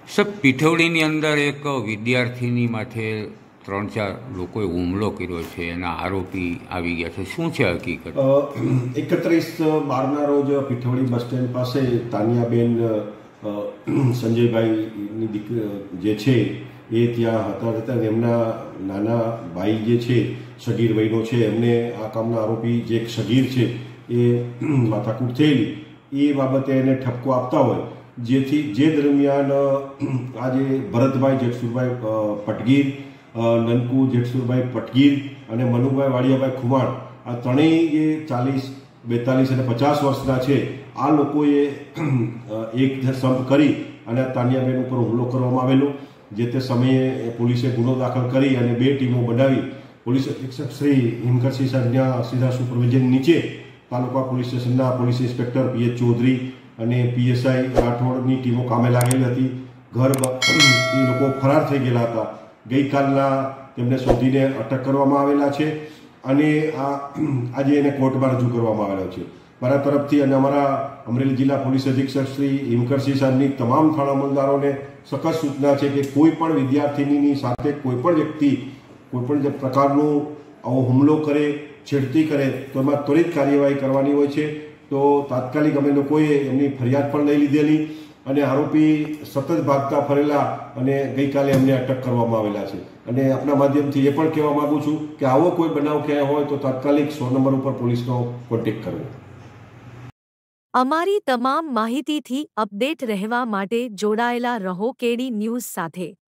સાહેબ, પીઠવડીની અંદર એક વિદ્યાર્થીની માથે 3-4 લોકોએ હુમલો કર્યો છે, એના આરોપી આવી ગયા છે. શું છે હકીકત? 31/12ના રોજ પીઠવડી બસ સ્ટેન્ડ પાસે તાનિયાબેન સંજયભાઈની દીકરી જે છે એ ત્યાં હતા. એમના નાના ભાઈ જે છે સગીર વયનો છે, એમને આ કામના આરોપી જે એક સગીર છે એ માથાકૂટ થયેલી એ બાબતે એને ઠપકો આપતા હોય, જેથી જે દરમિયાન આજે ભરતભાઈ જેઠસુરભાઈ પટગીર, નનકુ જેઠસુરભાઈ પટગીર અને મનુભાઈ વાડિયાભાઈ ખુમાણ, આ ત્રણેય જે 40, 42 અને 50 વર્ષના છે, આ લોકોએ એક સંપ કરી અને તાનિયાબેન ઉપર હુમલો કરવામાં આવેલો. જે તે સમયે પોલીસે ગુનો દાખલ કરી અને 2 ટીમો બનાવી પોલીસ અધિક્ષક શ્રી હિમકરસિંહ સાહેબના સીધા સુપરવિઝન નીચે તાલુકા પોલીસ સ્ટેશનના પોલીસ ઇન્સ્પેક્ટર PH ચૌધરી અને PSI રાઠોડની ટીમો કામે લાગેલી હતી. એ લોકો ફરાર થઈ ગયેલા હતા. ગઈકાલના તેમને શોધીને અટક કરવામાં આવેલા છે અને આજે એને કોર્ટમાં રજૂ કરવામાં આવેલા છે. મારા તરફથી અને અમારા અમરેલી જિલ્લા પોલીસ અધિક્ષક શ્રી હિમકરસિંહ સાહેબની તમામ થાણા અમલદારોને સખત સૂચના છે કે કોઈ પણ વિદ્યાર્થીની સાથે કોઈ પણ વ્યક્તિ કોઈ પણ પ્રકારનું આવો હુમલો કરે, છેડતી કરે તો એમાં ત્વરિત કાર્યવાહી કરવાની હોય છે. તો તાત્કાલિક અમે લોકોએ એમની ફરિયાદ પણ લઈ લીધેલી અને આરોપી સતત ભાગતા ફરેલા અને ગઈકાલે એમને અટક કરવામાં આવેલા છે. અને આપના માધ્યમથી એ પણ કહેવા માંગુ છું કે આવો કોઈ બનાવ ક્યાંય હોય તો તાત્કાલિક 100 નંબર ઉપર પોલીસનો કોન્ટેક્ટ કરવો. અમારી તમામ માહિતીથી અપડેટ રહેવા માટે જોડાયેલા રહો કેડી ન્યૂઝ સાથે.